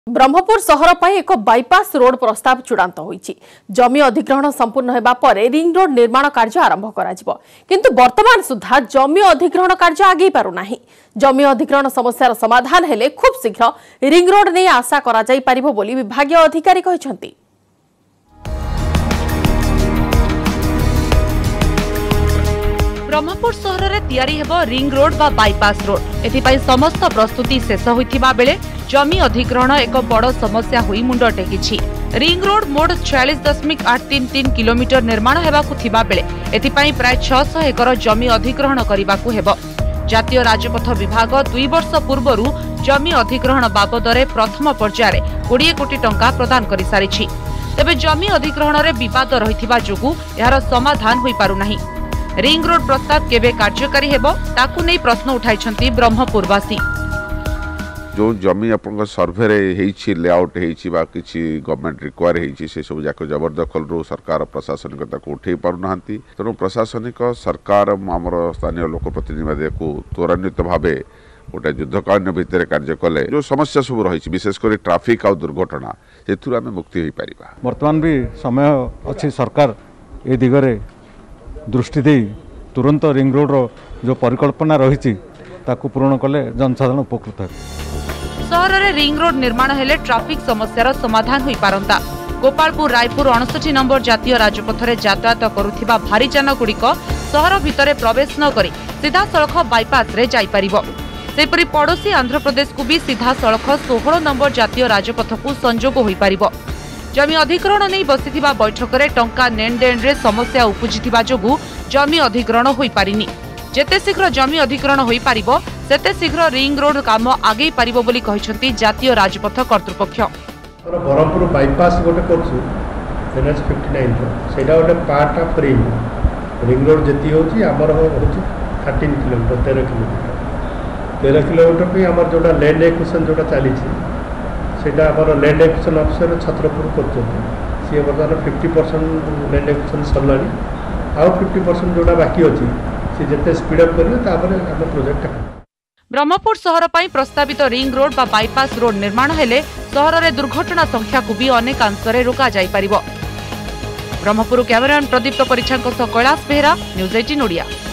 ब्रह्मपुर सहर पर एक बाईपास रोड प्रस्ताव चूड़ांत होईछि। जमी अधिग्रहण संपूर्ण हेबा परे रिंग रोड निर्माण कार्य आरंभ कराजिबो, किंतु वर्तमान सुधा जमी अधिग्रहण कार्य आगे पारु नाही। जमी अधिग्रहण समस्यार समाधान हेले खूब शीघ्र रिंग रोड नै आशा करा जाई परिबो बोली विभागीय अधिकारी कहिसंती। ब्रह्मपुर सहर में तैयारी हेबो रिंग रोड बा बाईपास रोड। एथिपाई समस्त प्रस्तुति शेष होइथिबा बेले जमी अधिग्रहण एक बड़ समस्या होई मुंड टेकिछि। रिंग रोड मोड 46.833 किलोमीटर निर्माण हेबाकु थिबा बेले एथिपाई प्राय 600 एकर जमी अधिग्रहण करिबाकु हेबो। जातीय राजपथ विभाग 2 वर्ष पूर्वरु जमी अधिग्रहण बाबदरे प्रथम पर्याय 20 कोटी टंका प्रदान करि सारिछि। तबे जमी अधिग्रहण रे विवाद रहिथिबा जोगु यार समाधान होई पारु नाही। रिंग रोड प्रस्ताव केबे कार्यकारी हेबो ताकु नै प्रश्न उठाइछंती ब्रह्मपुरवासी। जो जमी अपन सर्वे रे हेछि लेआउट हेछि बा किछि गवर्नमेंट रिक्वायर हेछि से सब जाक जबरदखल रो सरकार प्रशासनिक ताकु उठै पारु नाहंती। तेणु प्रशासनिक सरकार हमर स्थानीय लोक प्रतिनिधि को त्वरान्वित भावे गोटे युद्धकालीन भितर कार्य कले जो समस्या सब रही विशेषकर ट्राफिक आ दुर्घटना से आम मुक्ति हो पार। वर्तमान भी समय अच्छी सरकार ए दिगरे दृष्टि दे तुरंत रिंग रोड रो जो परिकल्पना रही पूर्ण कले जनसाधारण उपकृत है। सहर में रिंग रोड निर्माण हेले ट्राफिक समस्यार समाधान होई पारंता। गोपालपुर रायपुर 59 नंबर जातीय राजपथ रे यातायात करुथिबा भारी जान गुड़िक सहर भितर प्रवेश न करी सीधा सड़क बाईपास रे जाई परिबो। सेपरि पड़ोसी आंध्र प्रदेश को भी सीधा सड़क 16 नंबर जातीय राजपथ को संजोग होई परिबो। जमी अधिग्रहण नहीं बसिथिबा बैठक रे टंका नेणदेण रे समस्या उपजिथिबा जोगु जमी अधिग्रहण होई पारिनी। जेते शीघ्र जमी अधिग्रहण होई पारिबो सेते शीघ्र रिंग रोड काम आगे पारिबो बोली कहिसंती जातीय राजपथ कर्तृपक्ष। ब्रह्मपुर बाईपास गोटे करछु NH 59 सेटा गोटे पार्ट ऑफ रिंग रोड जति होची हमर होची 13 किलोमीटर 13 किलोमीटर पे हमर जोटा लैंड एक्विजिशन जोटा चली छी सेटा हमर लैंड एक्विजिशन ऑफिसर छत्रपुर करछथि सी वर्तमान 50% लैंड एक्विजिशन सरलानी आ 50% जोटा बाकी अछि से जते स्पीड अप करियो तापर हम प्रोजेक्ट। ब्रह्मपुर सहर पई प्रस्तावित रिंग रोड बा बाईपास रोड निर्माण हेले सहर रे दुर्घटना संख्या को भी अनेक अंशरे रोका जाई परिबो। ब्रह्मपुर कैमरामैन प्रदीप्त परिछांक सह कैलाश बेहरा, न्यूज 18 ओडिया।